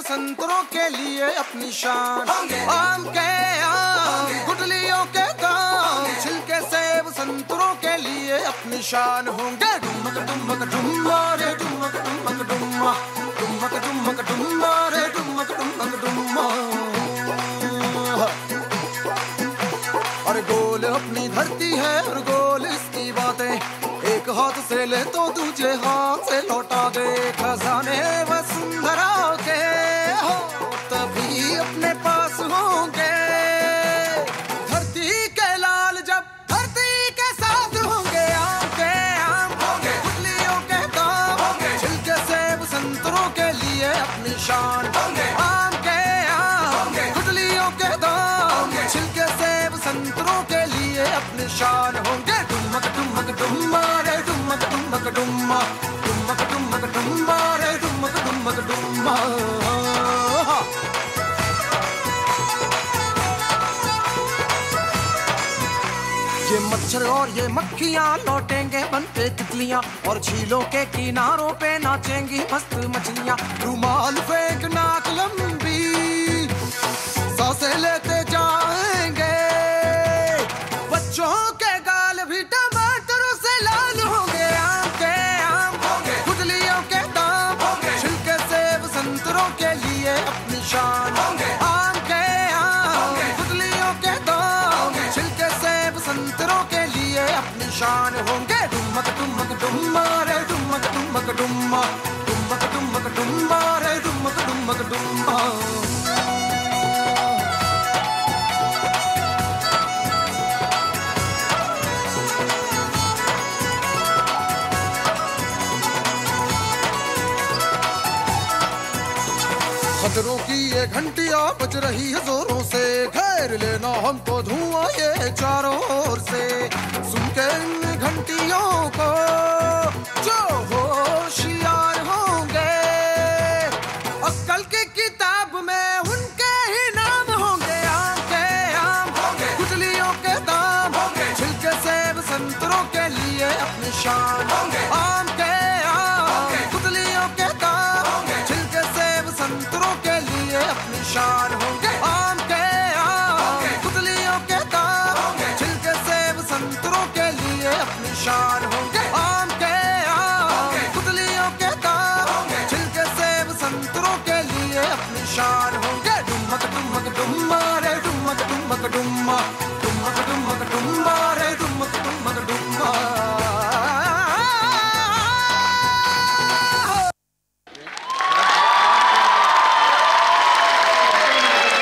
संतरों के लिए अपनी शान, आम के आम गुठलियों के काम, छिलके सेब संतरों के लिए अपनी शान होंगे। डुमक डुमक डुम्मा रे डुमक डुमक डुम्मा, डुमक डुमक डुम्मा रे डुमक डुमक डुम्मा। और गोल अपनी धरती है और गोल इसकी बातें, एक हाथ से ले तो दूसरे हाथ से लौटा दे। खजाने वसुंधरा के हो तभी अपने पास होंगे, धरती के लाल जब धरती के साथ होंगे। आम के आम गुठलियों के दाम, छिलके सेब संतरों के लिए अपनी शान, आम के आम गुठलियों के दाम, छिलके सेब संतरों के लिए अपनी शान होंगे। डुमक डुमक डुम्मा रे डुमक डुमक डुम्मा, डुमक डुमक डुम्मा रे डुमक डुमक डुम्मा। ये मच्छर और ये मक्खियाँ लौटेंगे बनके तितलियाँ, और झीलों के किनारों पे नाचेंगी मस्त मछलियाँ। रुमाल फेंक नाक लंबी सांसें लेते जाएंगे, बच्चों के गाल भी टमाटरों से लाल होंगे। आम के आम गुठलियों के दाम, छिलके सेब संतरों के लिए अपनी शान, आम के आम गुठलियों के दाम, छिलके सेब संतरों के लिए अपनी शान होंगे। डुमक डुमक डुम्मा रे डुमक डुमक डुम्मा, डुमक डुमक डुम्मा रे डुमक डुमक डुम्मा। खतरों की ये घंटियां बज रही है जोरों से, घेर लेना हमको धुआं ये चारों ओर से। सुन के इन घंटियों को जो हो